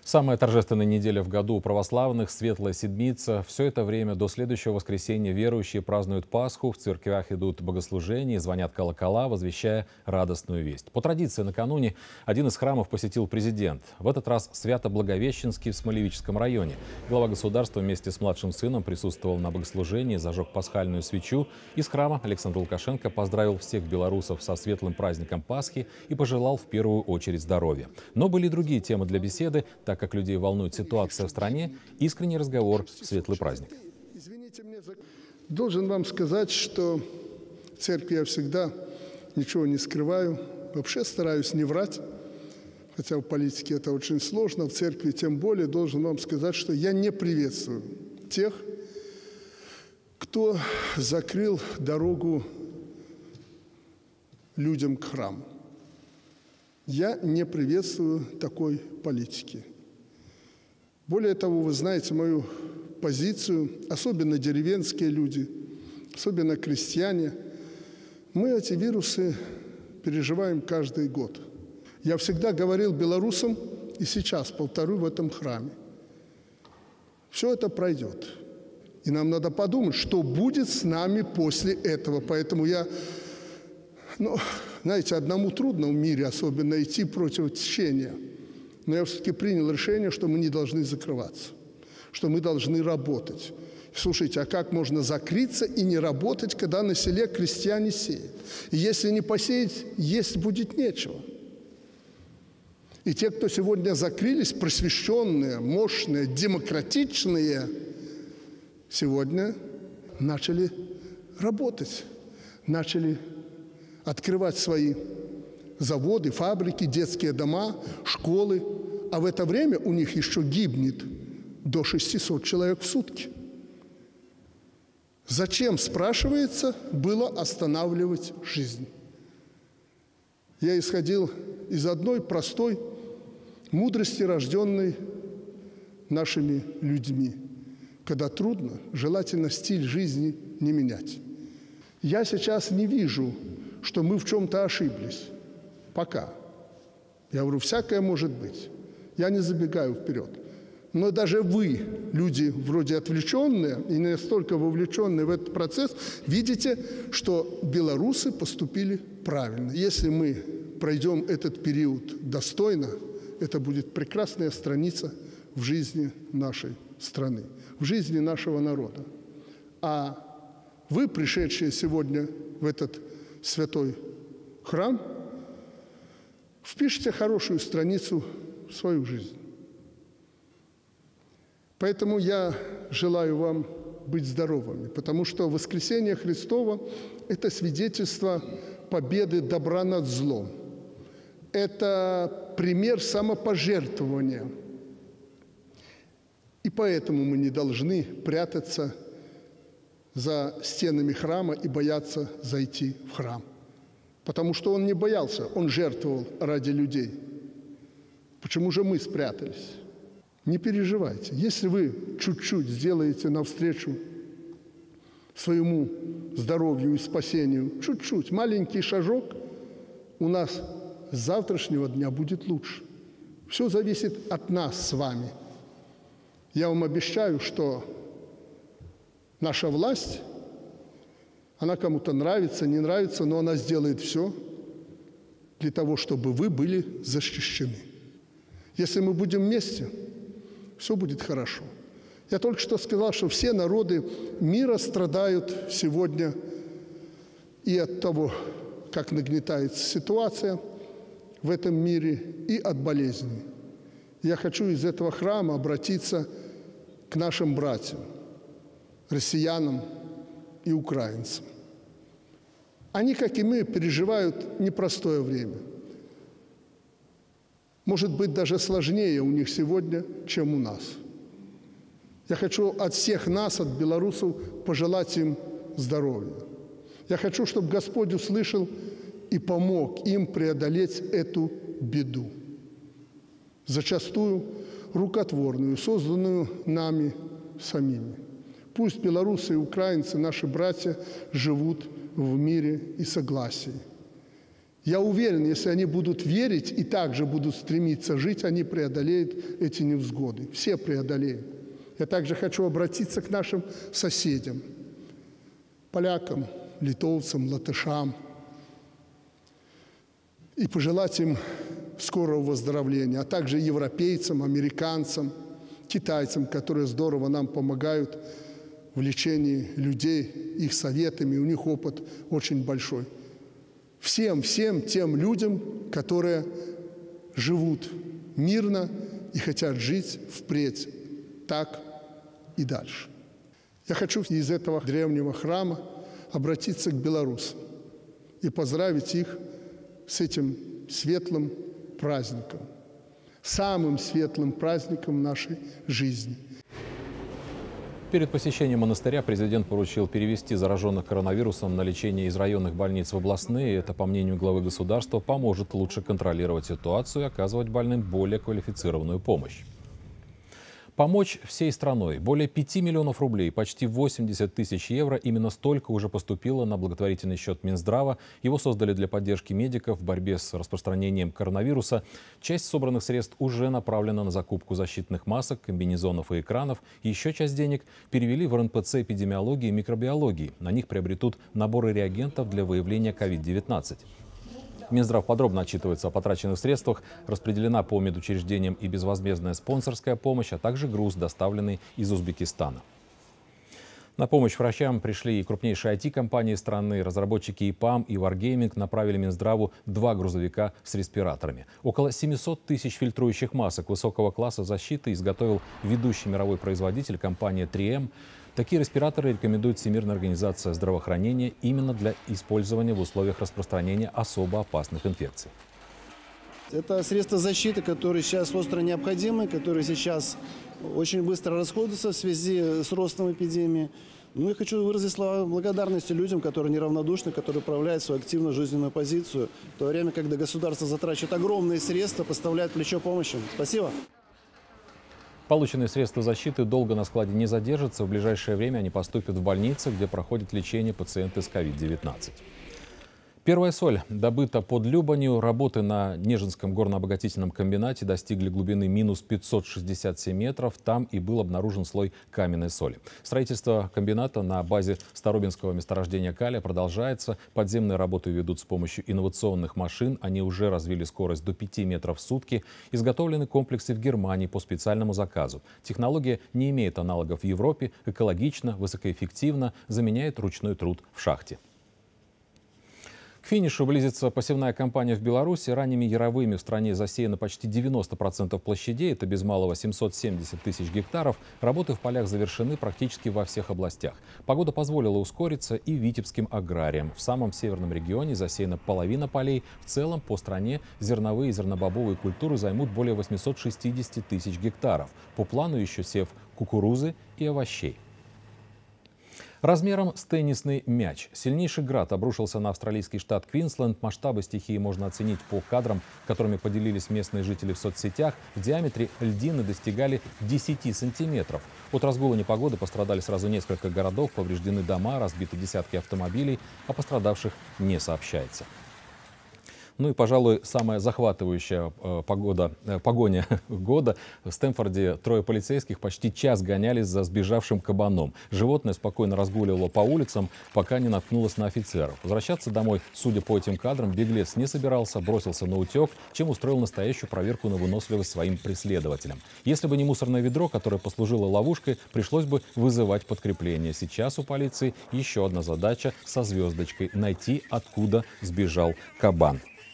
Самая торжественная неделя в году у православных, Светлая Седмица. Все это время до следующего воскресенья верующие празднуют Пасху, в церквях идут богослужения, звонят колокола, возвещая радостную весть. По традиции, накануне один из храмов посетил президент. В этот раз Свято-Благовещенский в Смолевическом районе. Глава государства вместе с младшим сыном присутствовал на богослужении, зажег пасхальную свечу. Из храма Александр Лукашенко поздравил всех белорусов со светлым праздником Пасхи и пожелал в первую очередь здоровья. Но были и другие темы для беседы, так как людей волнует ситуация в стране, искренний разговор в светлый праздник. Должен вам сказать, что в церкви я всегда ничего не скрываю, вообще стараюсь не врать, хотя в политике это очень сложно, в церкви тем более. Должен вам сказать, что я не приветствую тех, кто закрыл дорогу людям к храму. Я не приветствую такой политики. Более того, вы знаете мою позицию, особенно деревенские люди, особенно крестьяне. Мы эти вирусы переживаем каждый год. Я всегда говорил белорусам, и сейчас повторю в этом храме. Все это пройдет. И нам надо подумать, что будет с нами после этого. Поэтому знаете, одному трудно в мире особенно идти против течения. Но я все-таки принял решение, что мы не должны закрываться, что мы должны работать. Слушайте, а как можно закрыться и не работать, когда на селе крестьяне сеют? И если не посеять, есть будет нечего. И те, кто сегодня закрылись, просвещенные, мощные, демократичные, сегодня начали работать, начали открывать свои заводы, фабрики, детские дома, школы. А в это время у них еще гибнет до 600 человек в сутки. Зачем, спрашивается, было останавливать жизнь? Я исходил из одной простой мудрости, рожденной нашими людьми. Когда трудно, желательно стиль жизни не менять. Я сейчас не вижу, что мы в чем-то ошиблись. Пока. Я говорю, всякое может быть. Я не забегаю вперед. Но даже вы, люди вроде отвлеченные и не настолько вовлеченные в этот процесс, видите, что белорусы поступили правильно. Если мы пройдем этот период достойно, это будет прекрасная страница в жизни нашей страны, в жизни нашего народа. А вы, пришедшие сегодня в этот святой храм, впишите хорошую страницу в свою жизнь. Поэтому я желаю вам быть здоровыми, потому что воскресение Христово – это свидетельство победы добра над злом. Это пример самопожертвования. И поэтому мы не должны прятаться за стенами храма и бояться зайти в храм. Потому что он не боялся, он жертвовал ради людей. Почему же мы спрятались? Не переживайте. Если вы чуть-чуть сделаете навстречу своему здоровью и спасению, чуть-чуть, маленький шажок, у нас с завтрашнего дня будет лучше. Все зависит от нас с вами. Я вам обещаю, что наша власть, она кому-то нравится, не нравится, но она сделает все для того, чтобы вы были защищены. Если мы будем вместе, все будет хорошо. Я только что сказал, что все народы мира страдают сегодня и от того, как нагнетается ситуация в этом мире, и от болезней. Я хочу из этого храма обратиться к нашим братьям, россиянам и украинцам. Они, как и мы, переживают непростое время. Может быть, даже сложнее у них сегодня, чем у нас. Я хочу от всех нас, от белорусов, пожелать им здоровья. Я хочу, чтобы Господь услышал и помог им преодолеть эту беду, зачастую рукотворную, созданную нами самими. Пусть белорусы и украинцы, наши братья, живут в мире и согласии. Я уверен, если они будут верить и также будут стремиться жить, они преодолеют эти невзгоды. Все преодолеют. Я также хочу обратиться к нашим соседям, полякам, литовцам, латышам, и пожелать им скорого выздоровления, а также европейцам, американцам, китайцам, которые здорово нам помогают в лечении людей, их советами, у них опыт очень большой. Всем тем людям, которые живут мирно и хотят жить впредь так и дальше. Я хочу из этого древнего храма обратиться к белорусам и поздравить их с этим светлым праздником, самым светлым праздником нашей жизни. Перед посещением монастыря президент поручил перевести зараженных коронавирусом на лечение из районных больниц в областные. Это, по мнению главы государства, поможет лучше контролировать ситуацию и оказывать больным более квалифицированную помощь. Помочь всей страной. Более 5 миллионов рублей, почти 80 тысяч евро. Именно столько уже поступило на благотворительный счет Минздрава. Его создали для поддержки медиков в борьбе с распространением коронавируса. Часть собранных средств уже направлена на закупку защитных масок, комбинезонов и экранов. Еще часть денег перевели в РНПЦ эпидемиологии и микробиологии. На них приобретут наборы реагентов для выявления COVID-19. Минздрав подробно отчитывается о потраченных средствах, распределена по медучреждениям и безвозмездная спонсорская помощь, а также груз, доставленный из Узбекистана. На помощь врачам пришли и крупнейшие IT-компании страны. Разработчики ИПАМ и Wargaming направили Минздраву 2 грузовика с респираторами. Около 700 тысяч фильтрующих масок высокого класса защиты изготовил ведущий мировой производитель компания 3M. Такие респираторы рекомендует Всемирная организация здравоохранения именно для использования в условиях распространения особо опасных инфекций. Это средства защиты, которые сейчас остро необходимы, которые сейчас очень быстро расходятся в связи с ростом эпидемии. Ну и хочу выразить слова благодарности людям, которые неравнодушны, которые проявляют свою активную жизненную позицию, в то время, когда государство затрачивает огромные средства, поставляет плечо помощи. Спасибо. Полученные средства защиты долго на складе не задержатся. В ближайшее время они поступят в больницы, где проходит лечение пациенты с COVID-19. Первая соль добыта под Любанью. Работы на Нежинском горно-обогатительном комбинате достигли глубины минус 567 метров. Там и был обнаружен слой каменной соли. Строительство комбината на базе Старобинского месторождения калия продолжается. Подземные работы ведут с помощью инновационных машин. Они уже развили скорость до 5 метров в сутки. Изготовлены комплексы в Германии по специальному заказу. Технология не имеет аналогов в Европе, экологично, высокоэффективно, заменяет ручной труд в шахте. К финишу близится посевная кампания в Беларуси. Ранними яровыми в стране засеяно почти 90% площадей. Это без малого 770 тысяч гектаров. Работы в полях завершены практически во всех областях. Погода позволила ускориться и витебским аграриям. В самом северном регионе засеяна половина полей. В целом по стране зерновые и зернобобовые культуры займут более 860 тысяч гектаров. По плану еще сев кукурузы и овощей. Размером с теннисный мяч. Сильнейший град обрушился на австралийский штат Квинсленд. Масштабы стихии можно оценить по кадрам, которыми поделились местные жители в соцсетях. В диаметре льдины достигали 10 сантиметров. От разгула непогоды пострадали сразу несколько городов, повреждены дома, разбиты десятки автомобилей, о пострадавших не сообщается. Ну и, пожалуй, самая захватывающая погоня года. В Стэмфорде 3 полицейских почти час гонялись за сбежавшим кабаном. Животное спокойно разгуливало по улицам, пока не наткнулось на офицеров. Возвращаться домой, судя по этим кадрам, беглец не собирался, бросился на утек, чем устроил настоящую проверку на выносливость своим преследователям. Если бы не мусорное ведро, которое послужило ловушкой, пришлось бы вызывать подкрепление. Сейчас у полиции еще одна задача со звездочкой – найти, откуда сбежал кабан.